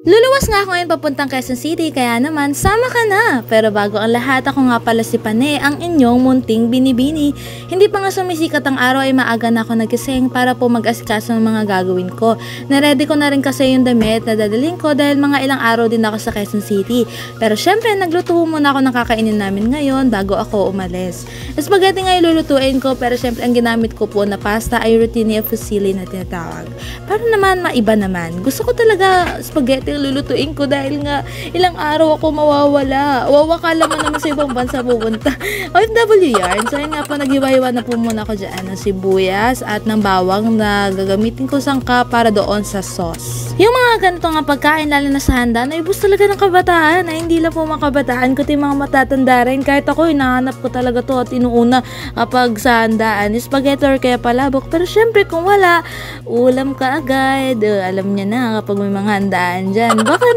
Luluwas nga ako ngayon papuntang Quezon City, kaya naman sama ka na. Pero bago ang lahat, ako nga pala si Pane, ang inyong munting binibini. Hindi pa nga sumisikat ang araw ay maaga na ako nagising para po mag-asikaso ng mga gagawin ko. Naready ko na rin kasi yung damit na dadalhin ko dahil mga ilang araw din ako sa Quezon City. Pero syempre, nagluto muna ako ng kakainin namin ngayon bago ako umalis. Spaghetti nga ilulutuin ko, pero syempre ang ginamit ko po na pasta ay rotini e fusilli na tinatawag. Para naman maiba naman. Gusto ko talaga spaghetti lulutuin ko dahil nga ilang araw ako mawawala. Wawakala mo naman sa ibang bansa pupunta. OFW yarn. So yun nga po, naghiwa-hiwa na po muna ako dyan ng sibuyas at ng bawang na gagamitin ko sangka para doon sa sauce. Yung mga ganito nga pagkain, lalo na sa handa, naibus talaga ng kabataan. Ay, hindi lang po mga kabataan, kundi mga matatanda rin. Kahit ako, hinahanap ko talaga to at inuuna kapag sa handaan, spaghetti or kaya palabok. Pero syempre kung wala, ulam ka agad. Alam niya na kapag may mga handaan dyan. Baka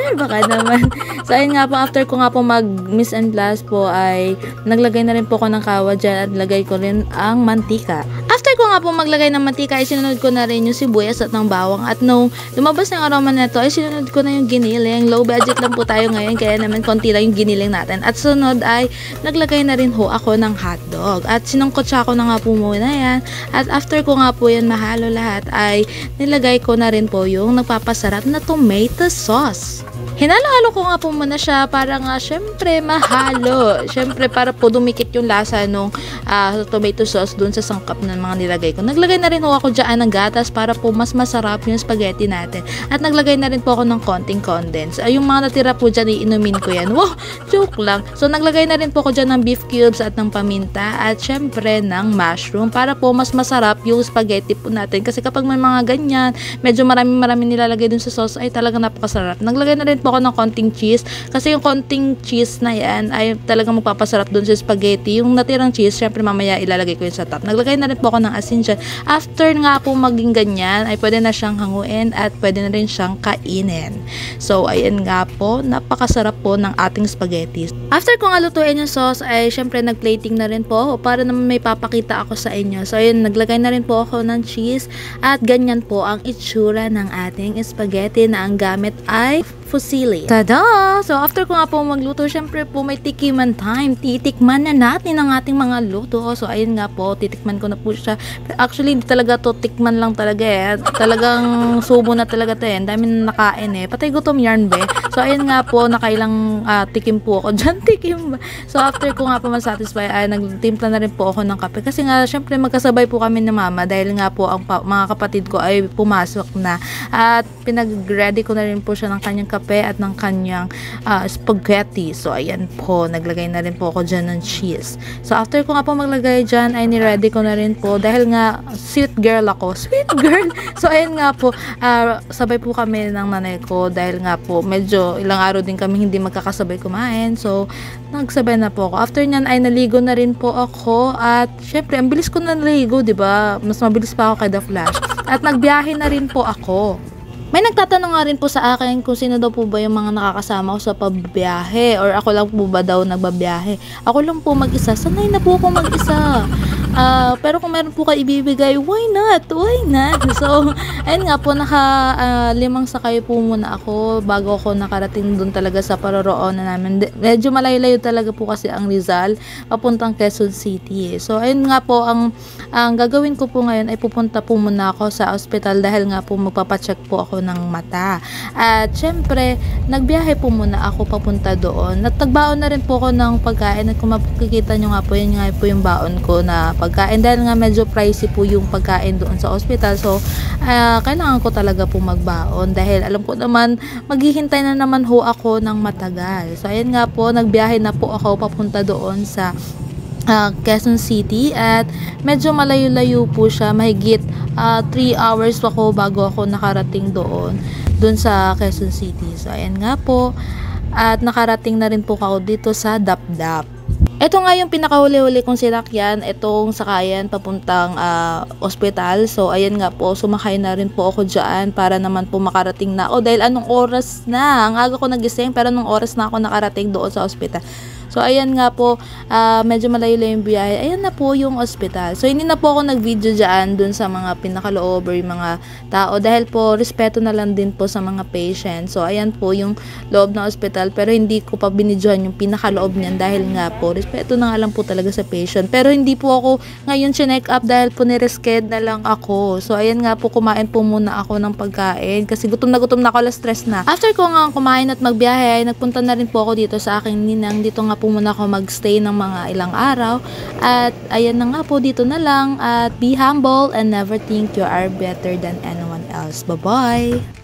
naman. So ayun nga po, after ko nga po mag-miss and blast po ay naglagay na rin po ako ng kawa dyan at lagay ko rin ang mantika. After ko nga po maglagay ng mantika ay sinunod ko na rin yung sibuyas at ng bawang at nung lumabas na yung aroma nito ay sinunod ko na yung giniling. Low budget lang po tayo ngayon kaya naman konti lang yung giniling natin. At sunod ay naglagay na rin ho ako ng hotdog at sinungkotsa ko na nga po muna yan. At after ko nga po yan mahalo lahat ay nilagay ko na rin po yung nagpapasarap na tomato sauce. Hinalo-halo ko nga po muna siya para nga syempre mahalo. Syempre para po dumikit yung lasa nung tomato sauce dun sa sangkap ng mga nilagay ko. Naglagay na rin po ako dyan ng gatas para po mas masarap yung spaghetti natin. At naglagay na rin po ako ng konting condense. Yung mga natira po dyan, iinumin ko yan. Wow! Joke lang. So naglagay na rin po ako dyan ng beef cubes at ng paminta at syempre ng mushroom para po mas masarap yung spaghetti po natin. Kasi kapag may mga ganyan, medyo marami nilalagay dun sa sauce ay talagang napakasarap. Naglagay na rin po ako ng konting cheese kasi yung konting cheese na yan ay talagang magpapasarap dun sa spaghetti. Yung natirang cheese, syempre mamaya ilalagay ko yun sa top. Naglagay na rin po ako ng asin dyan. After nga po maging ganyan, ay pwede na siyang hanguin at pwede na rin siyang kainin. So, ayan nga po, napakasarap po ng ating spaghetti. After ko nga lutuin yung sauce, ay syempre nag-plating na rin po para naman may papakita ako sa inyo. So, ayun, naglagay na rin po ako ng cheese at ganyan po ang itsura ng ating spaghetti na ang gamit ay fusilli. Tada! So, after ko nga po magluto, syempre po may tikiman time. Titikman na natin ang ating mga luto. So, ayun nga po, titikman ko na po siya. Actually, hindi talaga to tikman lang talaga eh. Talagang subo na talaga to eh. Ang dami na nakain eh. Patay gutom yarn be. So, ayun nga po, nakailang tikim po ako dyan. Tikim ba? So, after ko nga po masatisfy, ay nagtimpla na rin po ako ng kape. Kasi nga, syempre magkasabay po kami ni mama dahil nga po ang mga kapatid ko ay pumasok na. At pinag-ready ko na rin po siya ng kanyang kape at ng kanyang spaghetti. So, ayan po. Naglagay na rin po ako dyan ng cheese. So, after ko nga po maglagay dyan, ay ni-ready ko na rin po. Dahil nga, sweet girl ako. Sweet girl! So, ayan nga po. Sabay po kami ng nanay ko. Dahil nga po, medyo ilang araw din kami hindi magkakasabay kumain. So, nagsabay na po ako. After nyan, ay naligo na rin po ako. At, syempre, ang bilis ko na naligo, diba? Mas mabilis pa ako kay The Flash. At nagbiyahe na rin po ako. May nagtatanong nga rin po sa akin kung sino daw po ba yung mga nakakasama ko sa pagbiyahe or ako lang po ba daw nagbabiyahe. Ako lang po mag-isa. Sanay na po ako mag-isa. Pero kung meron po kayo ibibigay, why not? Why not? So, ayun nga po, limang sakay po muna ako bago ako nakarating dun talaga sa paroroonan namin. Medyo malayo-layo talaga po kasi ang Rizal papuntang Quezon City. So, ayun nga po, ang gagawin ko po ngayon ay pupunta po muna ako sa ospital dahil nga po magpapacheck po ako ng mata. At syempre, nagbiyahe po muna ako papunta doon. At nagbaon na rin po ako ng pagkain at kung makikita nyo nga po, yun nga po yung baon ko na pagkain dahil nga medyo pricey po yung pagkain doon sa ospital. So, kailangan ko talaga po magbaon dahil alam ko naman, maghihintay na naman ho ako ng matagal. So, ayun nga po, nagbiyahe na po ako papunta doon sa Quezon City at medyo malayo-layo po siya, mahigit 3 hours ako bago ako nakarating doon sa Quezon City. So ayan nga po, at nakarating na rin po ako dito sa Dapdap. Ito nga yung pinakahuli-huli kong sinakyan, itong sakayan papuntang ospital. So ayan nga po, sumakay na rin po ako dyan para naman po makarating na. Dahil anong oras na, ang aga ko nagising pero anong oras na ako nakarating doon sa ospital. So ayan nga po, medyo malayo-layo yung biyahe. Ayan na po yung ospital. So hindi na po ako nag-video dyan dun sa mga pinakaloob or yung mga tao dahil po respeto na lang din po sa mga patient. So ayan po yung loob ng ospital, pero hindi ko pa binidyohan yung pinakaloob niyan dahil nga po respeto na nga lang po talaga sa patient. Pero hindi po ako ngayon chinek up dahil po niresked na lang ako. So ayan nga po, kumain po muna ako ng pagkain kasi gutom na ako, stress na. After ko nga kumain at magbiyahe, ay nagpunta na rin po ako dito sa aking ninang. Dito nga po muna ako magstay ng mga ilang araw. At ayan na nga po, dito na lang. At be humble and never think you are better than anyone else. Bye-bye!